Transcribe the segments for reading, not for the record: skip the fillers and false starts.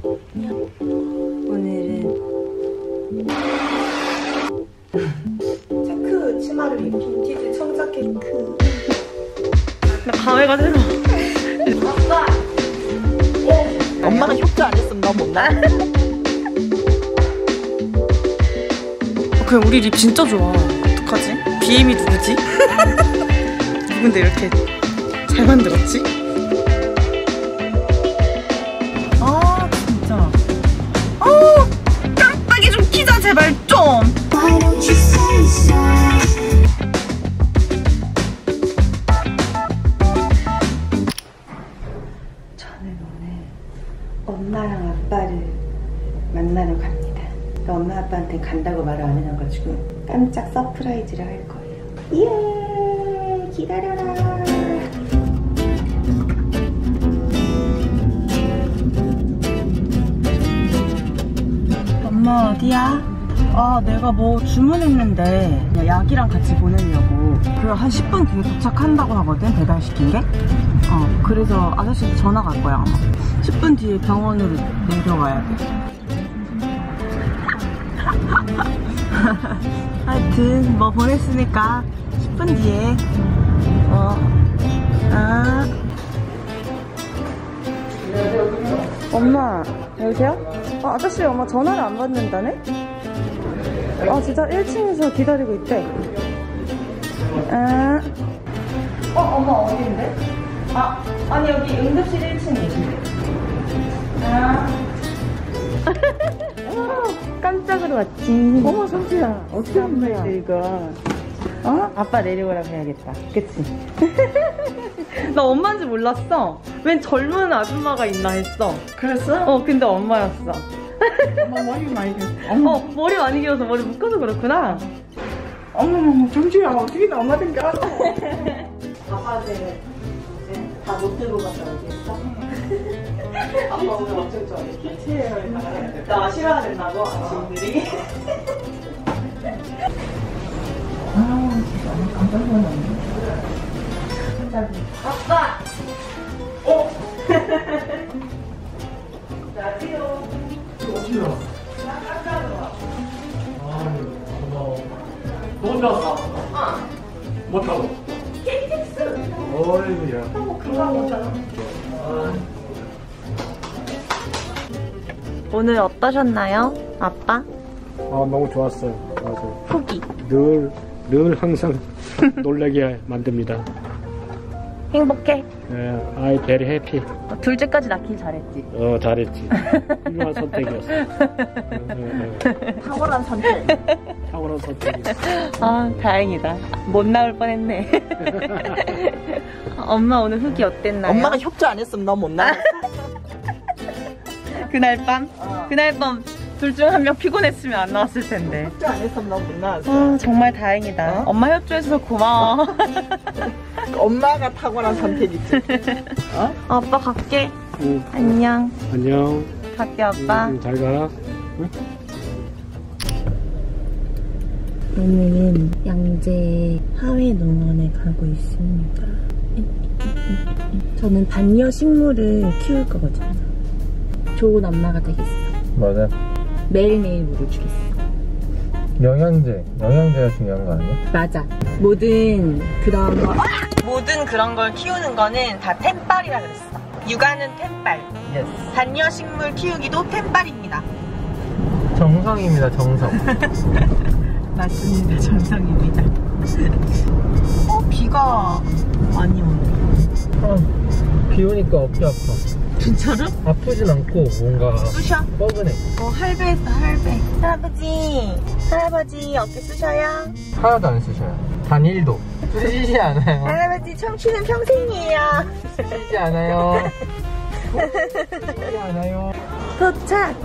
오늘은 체크 치마를 입힌 빈티지 청자켓. 나 감회가 새로워. 아빠! 엄마가 협조 안 했으면 너 못 나. 그냥 우리 립 진짜 좋아. 어떡하지? BM이 누구지? 누군데 이렇게 잘 만들었지? 아 진짜. 깜빡이 좀 키자 제발 좀. 저는 오늘 엄마랑 아빠를 만나러 갑니다. 엄마 아빠한테 간다고 말을 안 해놔가지고 깜짝 서프라이즈를 할 거예요. 예, 기다려라. 엄마 어디야? 아 내가 뭐 주문했는데 약이랑 같이 보내려고 그래 한 10분 뒤에 도착한다고 하거든, 배달시킨 게. 그래서 아저씨한테 전화 갈 거야 아마. 10분 뒤에 병원으로 내려와야 돼. 하여튼 뭐 보냈으니까 10분 뒤에 엄마 여보세요? 아저씨 엄마 전화를 안 받는다네? 진짜 1층에서 기다리고 있대. 엄마 어디인데? 아니 여기 응급실 1층에 계신데. 깜짝으로 왔지. 어머 성지야 어떻게 한 거야 이거? 아빠 내려오라고 해야겠다. 그치? 나 엄마인지 몰랐어. 웬 젊은 아줌마가 있나 했어. 그랬어? 근데 엄마였어. 엄마 머리 많이 길었어. 머리 많이 길어서 머리 묶어서 그렇구나. 어머머머 정지야 어떻게 나 엄마 된 게 알아. 아빠한테 다 못 들고 갔다 오겠어? 아빠 오늘 엄청 좋아해. 키치에 나 싫어하는다고 아침들이. 진짜 깜짝 놀랐네. 아빠! 나지요. 어디야? 나 깜짝으로 와. 아유, 고마워. 너 혼자 왔어? 뭐 타고? KTX! 어이구야. 뭐 금방 오잖아. 오늘 어떠셨나요, 아빠? 너무 좋았어요. 맞아. 후기. 늘 항상 놀라게 만듭니다. 행복해? 네, I very happy. 둘째까지 낳길 잘했지. 잘했지. 훌륭한 선택이었어. 탁월한 선택. 탁월한 선택이었어. 다행이다. 못 나올 뻔했네. 엄마 오늘 후기 어땠나요? 엄마가 협조 안 했으면 너 못 나. 그날 밤? 그날 밤 둘 중 한 명 피곤했으면 안 나왔을 텐데. 협조 안 했으면 너 못 나왔어. 정말 다행이다. 엄마 협조해줘서 고마워. 엄마가 탁월한 선택이지. 아빠 갈게. 응. 안녕. 안녕. 갈게 아빠. 잘 가. 응? 오늘은 양재 하회농원에 가고 있습니다. 저는 반려식물을 키울 거거든요. 좋은 엄마가 되겠어. 맞아. 매일매일 물을 주겠어. 영양제가 중요한 거 아니야? 맞아. 모든 그런 걸 키우는 거는 다 템빨이라 그랬어. 육아는 템빨. 예스. 반려식물 키우기도 템빨입니다. 정성입니다, 정성. 맞습니다. 정성입니다. 비가 많이 오네. 비 오니까 어깨 아파. 진짜로? 아프진 않고 뭔가 쑤셔? 뻐근해. 할배했어, 할배. 할아버지 어깨 쑤셔요? 하나도 안 쓰셔요. 단 1도. 쓰시지 않아요. 할아버지 청취는 평생이에요. 쓰시지 않아요. 쓰시지 않아요. 도착.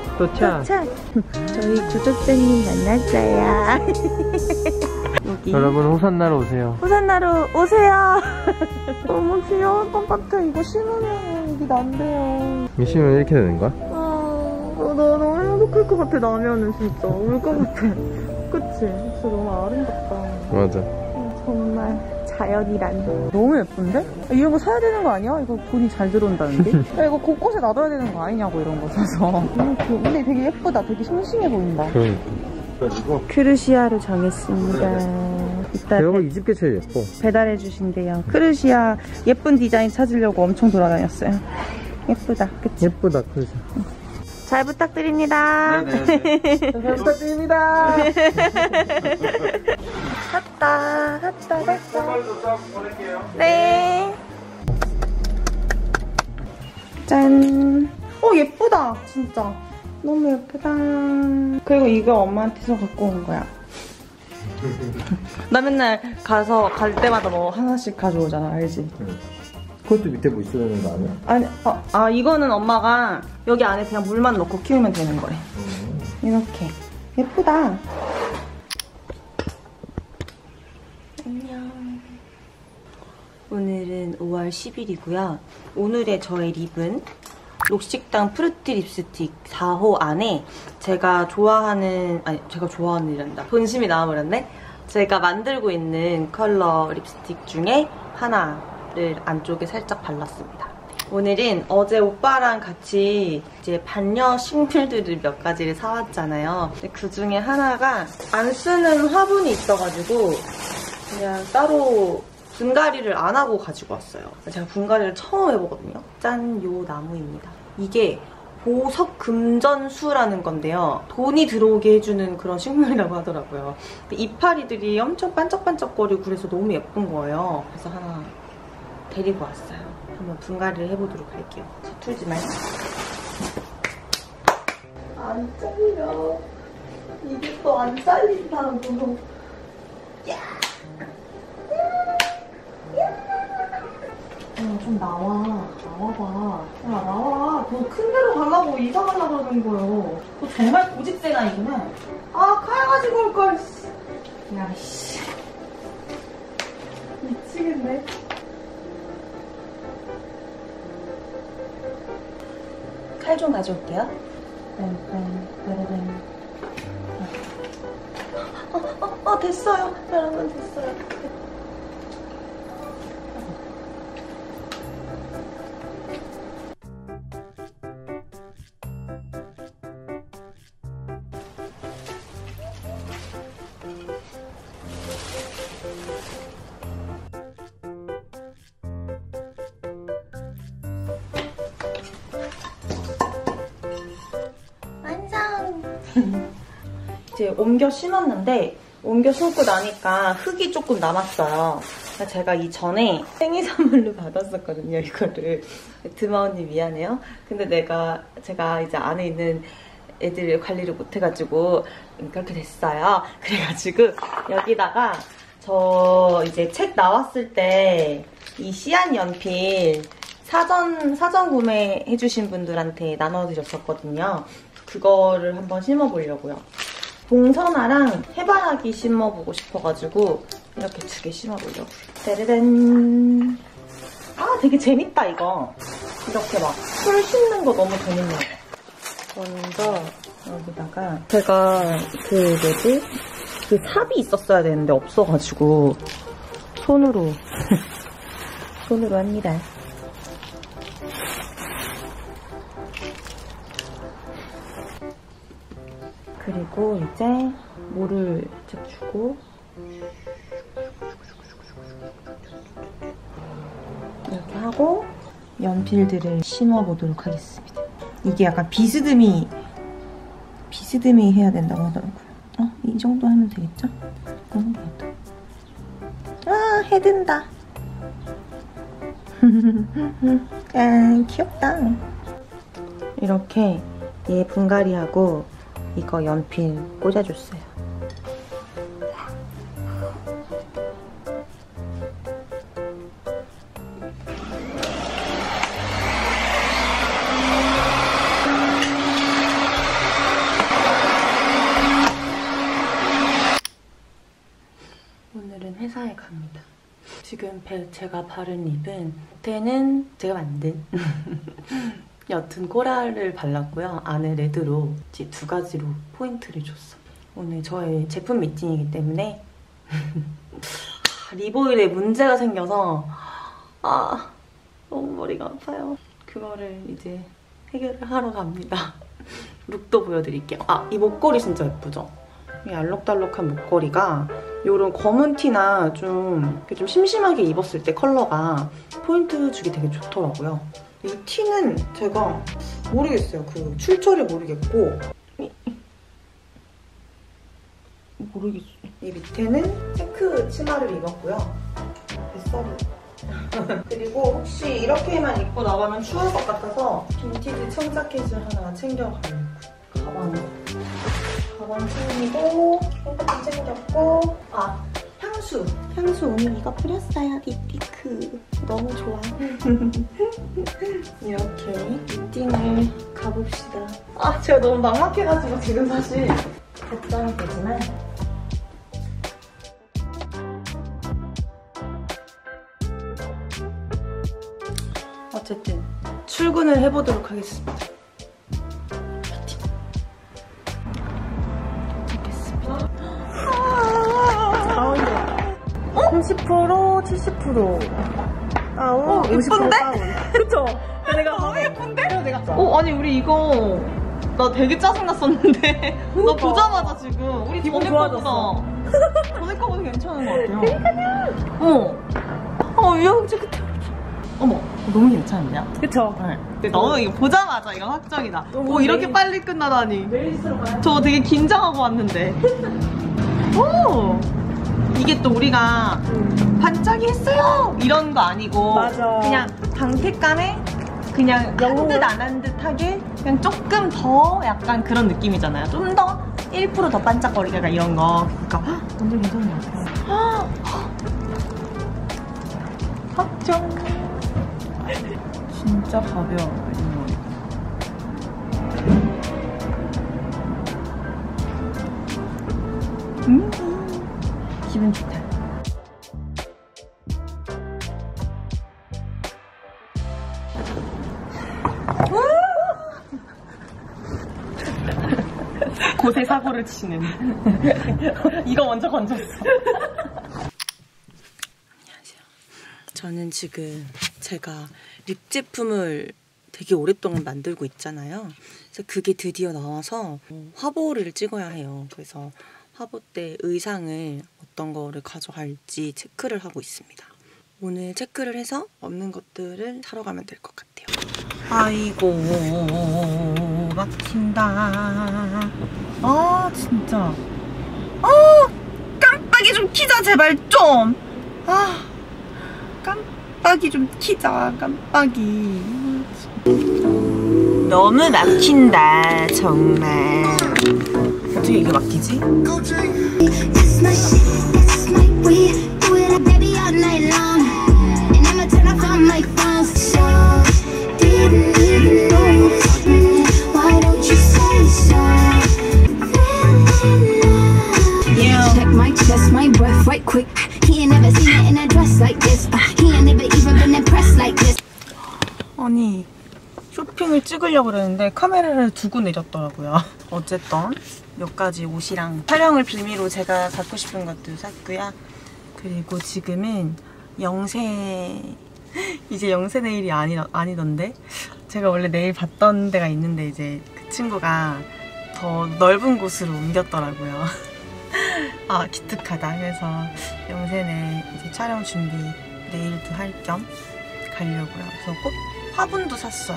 저희 구독자님 만났어요. 여기. 여러분 호산나러 오세요. 호산나루 오세요. 너무 귀여울 것 같아. 이거 심으면 여기 난대요. 미시면 이렇게 되는 거야? 나 너무 행복할 것 같아. 나면은 진짜 울 것 같아. 그치? 진짜 너무 아름답다. 맞아. 정말 잘 과연이란. 너무 예쁜데? 이런 거 사야 되는 거 아니야? 이거 돈이 잘 들어온다는데? 야, 이거 곳곳에 놔둬야 되는 거 아니냐고, 이런 거 사서. 근데 되게 예쁘다. 되게 싱싱해 보인다. 그러니까. 크루시아로 정했습니다. 이따 내가 이 집 게 제일 예뻐. 배달해 주신대요. 크루시아 예쁜 디자인 찾으려고 엄청 돌아다녔어요. 예쁘다. 그치? 예쁘다, 그래서. 잘 부탁드립니다. 잘 부탁드립니다. 샀다. 네. 짠. 예쁘다. 진짜. 너무 예쁘다. 그리고 이거 엄마한테서 갖고 온 거야. 나 맨날 갈 때마다 뭐 하나씩 가져오잖아. 알지? 그것도 밑에 뭐 있어야 되는 거 아니야? 아니, 이거는 엄마가 여기 안에 그냥 물만 넣고 키우면 되는 거래. 이렇게. 예쁘다. 안녕. 오늘은 5월 10일이고요. 오늘의 저의 립은 록식당 프루티 립스틱 4호 안에 제가 좋아하는 이란다. 본심이 나와버렸네? 제가 만들고 있는 컬러 립스틱 중에 하나를 안쪽에 살짝 발랐습니다. 오늘은 어제 오빠랑 같이 이제 반려 식물들을 몇 가지를 사왔잖아요. 그 중에 하나가 안 쓰는 화분이 있어가지고 그냥 따로 분갈이를 안 하고 가지고 왔어요. 제가 분갈이를 처음 해보거든요. 짠! 요 나무입니다. 이게 보석금전수라는 건데요. 돈이 들어오게 해주는 그런 식물이라고 하더라고요. 이파리들이 엄청 반짝반짝거리고 그래서 너무 예쁜 거예요. 그래서 하나 데리고 왔어요. 한번 분갈이를 해보도록 할게요. 서툴지 말고. 안 잘려. 이게 또 안 잘린다고. 야! 좀 나와봐. 야, 나와. 더 큰 데로 가려고 이사 가려고 그러는 거예요. 너 정말 고집센 아이구나. 카야 가지고 올걸. 야, 씨. 미치겠네. 칼 좀 가져올게요. 됐어요. 여러분, 됐어요. 이제 옮겨 심었는데 옮겨 심고 나니까 흙이 조금 남았어요. 제가 이전에 생일 선물로 받았었거든요, 이거를. 드마 언니 미안해요. 근데 제가 이제 안에 있는 애들 관리를 못해가지고 그렇게 됐어요. 그래가지고 여기다가 저 이제 책 나왔을 때 이 시안 연필 사전 구매해주신 분들한테 나눠드렸었거든요. 그거를 한번 심어보려고요. 동선아랑 해바라기 심어보고 싶어가지고 이렇게 2개 심어보려고요. 짜르단. 되게 재밌다 이거. 이렇게 막 풀 심는 거 너무 재밌네요. 먼저 여기다가 제가 그 삽이 있었어야 되는데 없어가지고 손으로 합니다. 그리고 이제 물을 주고 이렇게 하고 연필들을 심어보도록 하겠습니다. 이게 약간 비스듬히 해야 된다고 하더라고요. 이 정도 하면 되겠죠? 해든다. 귀엽다. 이렇게 얘 분갈이하고 이거 연필 꽂아줬어요. 오늘은 회사에 갑니다. 지금 제가 바른 립은 겉에는 제가 만든 옅은 코랄을 발랐고요. 안에 레드로 2가지로 포인트를 줬어. 오늘 저의 제품 미팅이기 때문에 립오일에 문제가 생겨서 너무 머리가 아파요. 그거를 이제 해결을 하러 갑니다. 룩도 보여드릴게요. 이 목걸이 진짜 예쁘죠? 이 알록달록한 목걸이가 이런 검은 티나 좀 심심하게 입었을 때 컬러가 포인트 주기 되게 좋더라고요. 이 티는 제가 모르겠어요. 그 출처를 모르겠고 모르겠어요. 이 밑에는 체크 치마를 입었고요. 뱃살이 그리고 혹시 이렇게만 입고 나가면 추울 것 같아서 빈티지 청자켓을 하나 챙겨가려고. 가방 챙기고 핸드폰 챙겼고 향수 오늘 이거 뿌렸어요. 립티크 너무 좋아. 이렇게 미팅을 가봅시다. 제가 너무 막막해가지고 지금 사실 걱정이 되지만 어쨌든 출근을 해보도록 하겠습니다. 30%, 70%. 예쁜데? 그쵸? 내가 너무 예쁜데? 아니 우리 이거 나 되게 짜증났었는데 나 보자마자 지금 우리 전에 거보다 전에 거보다 괜찮은 것 같아요. 그러니까요. 위험지 그때 너무 괜찮냐? 그쵸? 네. 근데 너무 이거 보자마자 이거 확정이다. 이렇게 빨리 끝나다니. 저 되게 긴장하고 왔는데. 이게 또 우리가 반짝이했어요 이런 거 아니고 맞아. 그냥 강택감에 그냥 한 듯 안 한 듯하게 그냥 조금 더 약간 그런 느낌이잖아요. 좀 더 1% 더 반짝거리게 약간 이런 거. 그러니까 완전 괜찮은 것 같아요. 확정. 진짜 가벼워. 기분 좋다. 곳에 사고를 치는. 이거 먼저 건졌어. 안녕하세요. 저는 지금 제가 립 제품을 되게 오랫동안 만들고 있잖아요. 그래서 그게 드디어 나와서 화보를 찍어야 해요. 그래서 화보 때 의상을 어떤 거를 가져갈지 체크를 하고 있습니다. 오늘 체크를 해서 없는 것들을 사러 가면 될 것 같아요. 아이고 막힌다. 진짜 깜빡이 좀 키자 제발 좀. 깜빡이 좀 키자. 깜빡이 너무 막힌다 정말. 어떻게 이게 막히지? 아니 쇼핑을 찍으려고 그랬는데 카메라를 두고 내렸더라고요. 어쨌든 몇 가지 옷이랑 촬영을 빌미로 제가 갖고 싶은 것도 샀고요. 그리고 지금은 이제 영세 네일이 아니던데 제가 원래 네일 봤던 데가 있는데 이제 그 친구가 더 넓은 곳으로 옮겼더라고요. 기특하다. 그래서 영세네 이제 촬영 준비 네일도 할 겸 가려고요. 그래서 꼭 화분도 샀어요.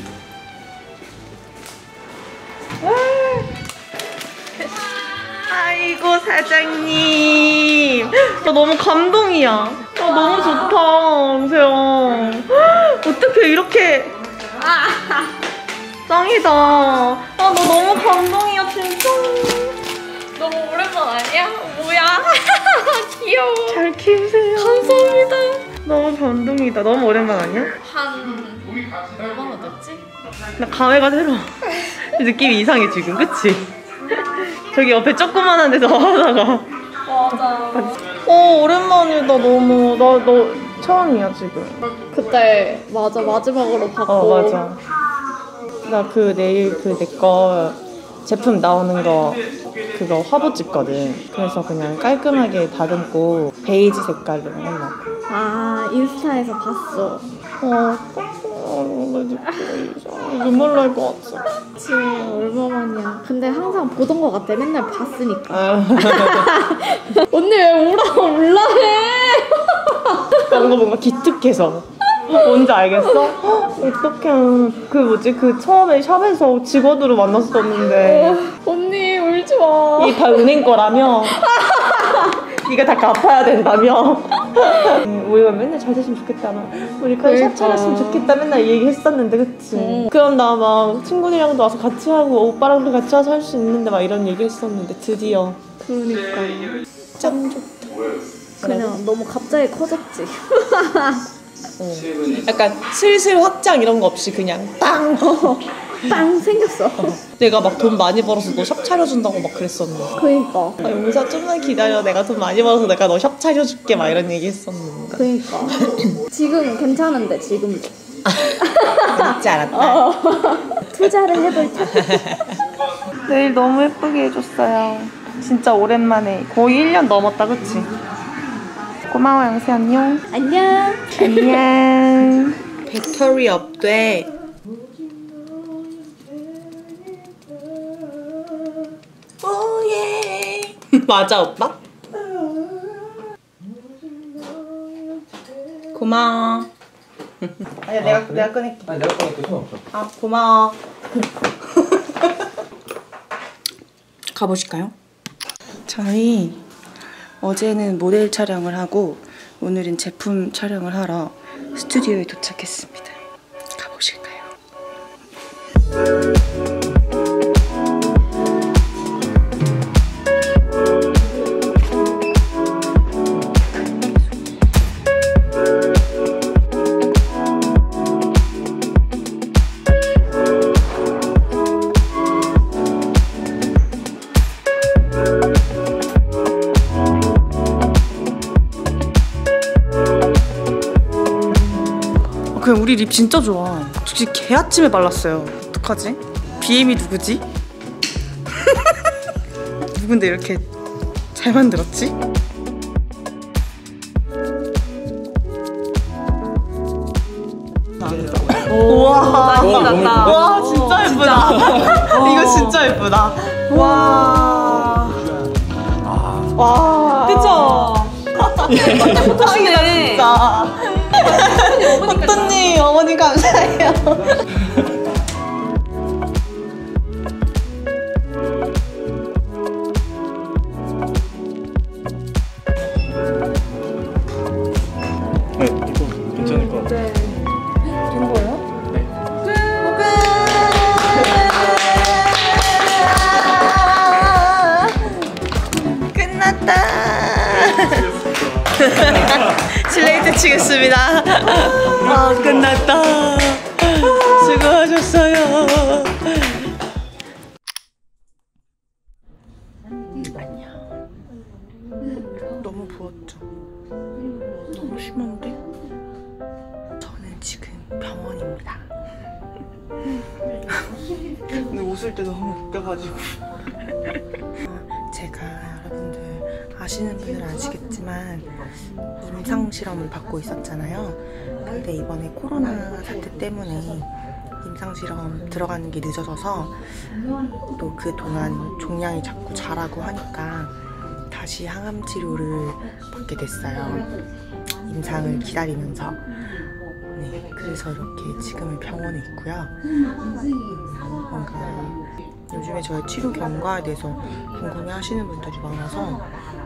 아이고 사장님, 나 너무 감동이야. 너무 좋다, 영세야. 어떻게 이렇게 짱이다. 나 너무 감동이야 진짜. 너무 오랜만 아니야? 뭐야? 귀여워. 잘 키우세요. 감사합니다. 너무 감동이다. 너무 오랜만 아니야? 한 얼마나 됐지? 나 감회가 새로워. 느낌이 이상해 지금, 그치? 저기 옆에 조그만한 데서 하다가 맞아. 오랜만이다 너무. 너 처음이야 지금. 그때 맞아 마지막으로 봤고. 맞아. 나 그 내일 내 거 제품 나오는 거 그거 화보 찍거든. 그래서 그냥 깔끔하게 다듬고 베이지 색깔로 하려고. 아, 인스타에서 봤어. 눈물 날 것 같아. 그치, 얼마만이야. 근데 항상 보던 것 같아. 맨날 봤으니까. 언니 왜 울어해? 뭔가 기특해서. 뭔지 알겠어? 어떡해. 그 뭐지? 그 처음에 샵에서 직원으로 만났었는데 언니 울지 마. 이게 다 은행 거라며? 네가 다 갚아야 된다며? 우리가 맨날 잘 됐으면 좋겠다. 우리 그냥 샵 차렸으면 좋겠다. 맨날 이 얘기 했었는데, 그치? 그럼 나 막 친구들이랑도 와서 같이 하고 오빠랑도 같이 와서 할 수 있는데 막 이런 얘기 했었는데 드디어. 그러니까. 짱 좋다. 그냥 너무 갑자기 커졌지. 약간 슬슬 확장 이런 거 없이 그냥 빵! 빵 생겼어. 내가 막 돈 많이 벌어서 너 샵 차려준다고 막 그랬었는데. 그니까. 용사 좀만 기다려. 내가 돈 많이 벌어서 내가 너 샵 차려줄게 막 이런 얘기 했었는데. 그니까. 지금 괜찮은데, 지금도. 믿지 않았다. 투자를 해볼 때. 내일 너무 예쁘게 해줬어요. 진짜 오랜만에. 거의 1년 넘었다, 그치? 고마워, 영세 안녕. 안녕. 안녕. 배터리 없대. 오예. 맞아, 오빠? 고마워. 아니야, 내가 꺼낼게. 아니 내가 꺼낼게 상관없어. 아, 고마워. 가보실까요? 저희 어제는 모델 촬영을 하고 오늘은 제품 촬영을 하러 스튜디오에 도착했습니다. 가보실까요? 그냥 우리 립 진짜 좋아. 혹시 개 아침에 발랐어요. 어떡하지? BM이 누구지? 누군데 이렇게 잘 만들었지? 우와, 와 진짜 예쁘다. 이거 진짜 예쁘다. 와. 와. 그쵸? 짱이다 진짜. 어떠니? 어머니 감사해요. 네, 이거 괜찮을 것 같아요. 된 거예요? 네. 끝났다. 슬레이트 치겠습니다. 아, 끝났다. 수고하셨어요. 안녕. 너무 부었죠? 너무 심한데? 저는 지금 병원입니다. 근데 웃을 때 너무 웃겨가지고. 제가 여러분들 아시는 분들은 아시겠지만 임상 실험을 받고 있었잖아요. 근데 이번에 코로나 사태 때문에 임상 실험 들어가는 게 늦어져서 또 그동안 종양이 자꾸 자라고 하니까 다시 항암 치료를 받게 됐어요. 임상을 기다리면서. 네, 그래서 이렇게 지금은 병원에 있고요. 뭔가 요즘에 저의 치료 경과에 대해서 궁금해 하시는 분들이 많아서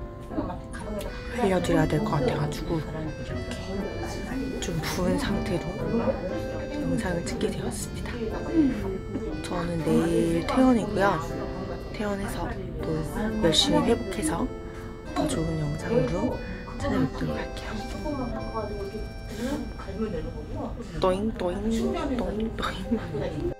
알려드려야 될 것 같아가지고 이렇게 좀 부은 상태로 영상을 찍게 되었습니다. 저는 내일 퇴원이고요. 퇴원해서 또 열심히 회복해서 더 좋은 영상으로 찾아뵙도록 할게요. 또잉 또잉 또잉 또잉.